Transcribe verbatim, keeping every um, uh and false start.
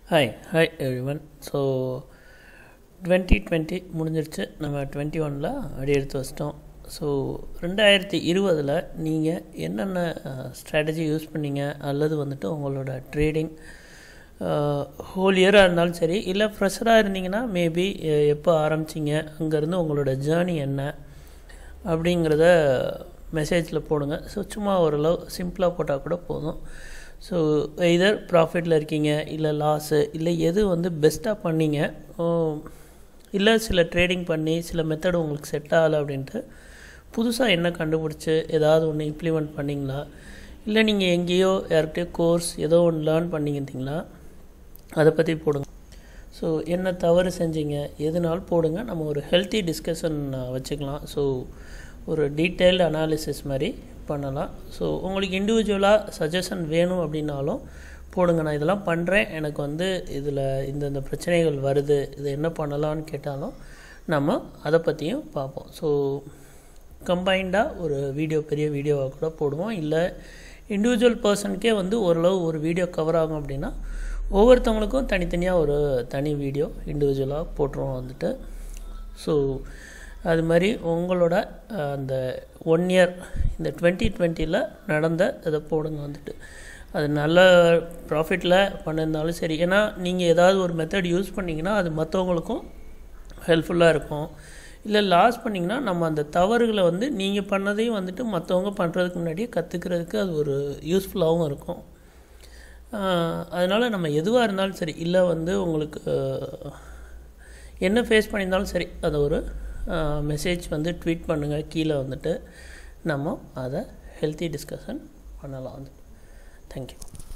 Hi, hi everyone. So twenty twenty முடிஞ்சிருச்சு. நம்ம twenty one ல அடி எடுத்து வச்சிட்டோம். ஸோ ரெண்டாயிரத்தி இருபதில் நீங்கள் என்னென்ன ஸ்ட்ராட்டஜி யூஸ் பண்ணீங்க அல்லது வந்துட்டு உங்களோட ட்ரேடிங் ஹோல் இயராக இருந்தாலும் சரி, இல்லை ஃப்ரெஷராக இருந்தீங்கன்னா மேபி எப்போ ஆரம்பிச்சிங்க, அங்கேருந்து உங்களோட ஜேர்னி என்ன அப்படிங்கிறத மெசேஜில் போடுங்க. ஸோ சும்மா ஓரளவு சிம்பிளாக போட்டால் கூட போதும். ஸோ எதர் ப்ராஃபிட்டில் இருக்கீங்க, இல்லை லாஸு, இல்லை எது வந்து பெஸ்ட்டாக பண்ணிங்க, இல்லை சில ட்ரேடிங் பண்ணி சில மெத்தடு உங்களுக்கு செட் ஆகலை அப்படின்ட்டு புதுசாக என்ன கண்டுபிடிச்சி ஏதாவது ஒன்று இம்ப்ளிமெண்ட் பண்ணிங்களா, இல்லை நீங்கள் எங்கேயோ யார்கிட்டயோ கோர்ஸ் ஏதோ ஒன்று லேர்ன் பண்ணிக்கிட்டீங்களா, அதை பற்றி போடுங்க. ஸோ என்ன தவறு செஞ்சீங்க எதுனாலும் போடுங்க. நம்ம ஒரு ஹெல்த்தி டிஸ்கஷன் வச்சுக்கலாம். ஸோ ஒரு டீட்டெயில்டு அனாலிசிஸ் மாதிரி பண்ணலாம். ஸோ உங்களுக்கு இண்டிவிஜுவலாக சஜஷன் வேணும் அப்படின்னாலும் போடுங்க. நான் இதெல்லாம் பண்ணுறேன், எனக்கு வந்து இதில் இந்தந்த பிரச்சனைகள் வருது, இது என்ன பண்ணலான்னு கேட்டாலும் நம்ம அதை பற்றியும் பார்ப்போம். ஸோ கம்பைண்டாக ஒரு வீடியோ பெரிய வீடியோவாக கூட போடுவோம். இல்லை இண்டிவிஜுவல் பர்சனுக்கே வந்து ஓரளவு ஒரு வீடியோ கவர் ஆகும் அப்படின்னா ஒவ்வொருத்தவங்களுக்கும் தனித்தனியாக ஒரு தனி வீடியோ இண்டிவிஜுவலாக போட்டுருவோம் வந்துட்டு. ஸோ அது மாதிரி உங்களோட அந்த ஒன் இயர் இந்த டுவெண்ட்டி டுவெண்ட்டியில் நடந்த இதை போடுங்க வந்துட்டு. அது நல்ல ப்ராஃபிட்டில் பண்ணியிருந்தாலும் சரி, ஏன்னா நீங்கள் ஏதாவது ஒரு மெத்தட் யூஸ் பண்ணிங்கன்னா அது மற்றவங்களுக்கும் ஹெல்ப்ஃபுல்லாக இருக்கும். இல்லை லாஸ் பண்ணிங்கன்னா நம்ம அந்த தவறுகளை வந்து நீங்கள் பண்ணதையும் வந்துட்டு மற்றவங்க பண்ணுறதுக்கு முன்னாடியே கற்றுக்கிறதுக்கு அது ஒரு யூஸ்ஃபுல்லாகவும் இருக்கும். அதனால் நம்ம எதுவாக இருந்தாலும் சரி, இல்லை வந்து உங்களுக்கு என்ன ஃபேஸ் பண்ணியிருந்தாலும் சரி, அதை ஒரு மெசேஜ் வந்து ட்வீட் பண்ணுங்கள் கீழே வந்துட்டு, நம்ம அதை ஹெல்த்தி டிஸ்கஷன் பண்ணலாம் வந்து. தேங்க்யூ.